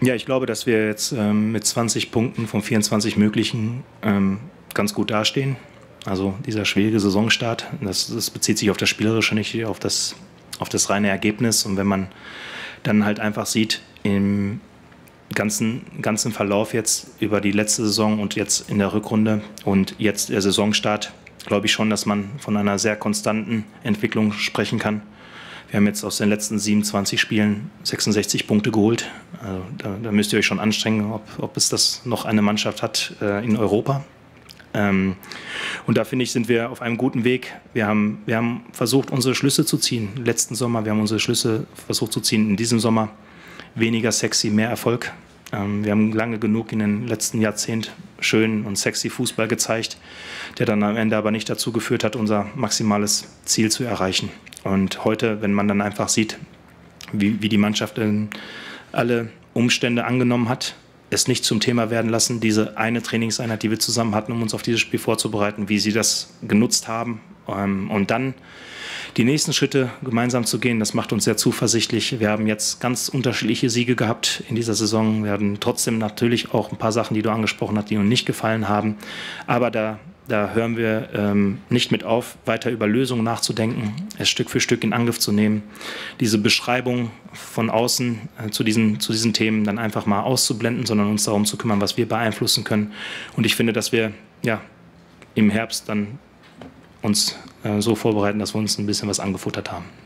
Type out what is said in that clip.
Ja, ich glaube, dass wir jetzt mit 20 Punkten von 24 möglichen ganz gut dastehen. Also dieser schwierige Saisonstart, das bezieht sich auf das Spielerische, nicht auf das reine Ergebnis. Und wenn man dann halt einfach sieht, im ganzen Verlauf jetzt über die letzte Saison und jetzt in der Rückrunde und jetzt der Saisonstart, glaube ich schon, dass man von einer sehr konstanten Entwicklung sprechen kann. Wir haben jetzt aus den letzten 27 Spielen 66 Punkte geholt. Also da müsst ihr euch schon anstrengen, ob es das noch eine Mannschaft hat in Europa. Und da finde ich, sind wir auf einem guten Weg. Wir haben versucht, unsere Schlüsse zu ziehen. Letzten Sommer, wir haben unsere Schlüsse versucht zu ziehen. In diesem Sommer weniger sexy, mehr Erfolg. Wir haben lange genug in den letzten Jahrzehnten schönen und sexy Fußball gezeigt, der dann am Ende aber nicht dazu geführt hat, unser maximales Ziel zu erreichen. Und heute, wenn man dann einfach sieht, wie die Mannschaft alle Umstände angenommen hat, es nicht zum Thema werden lassen, diese eine Trainingseinheit, die wir zusammen hatten, um uns auf dieses Spiel vorzubereiten, wie sie das genutzt haben und dann die nächsten Schritte gemeinsam zu gehen, das macht uns sehr zuversichtlich. Wir haben jetzt ganz unterschiedliche Siege gehabt in dieser Saison. Wir hatten trotzdem natürlich auch ein paar Sachen, die du angesprochen hast, die uns nicht gefallen haben. Aber da hören wir nicht mit auf, weiter über Lösungen nachzudenken, es Stück für Stück in Angriff zu nehmen, diese Beschreibung von außen zu diesen Themen dann einfach mal auszublenden, sondern uns darum zu kümmern, was wir beeinflussen können. Und ich finde, dass wir ja im Herbst dann uns so vorbereiten, dass wir uns ein bisschen was angefuttert haben.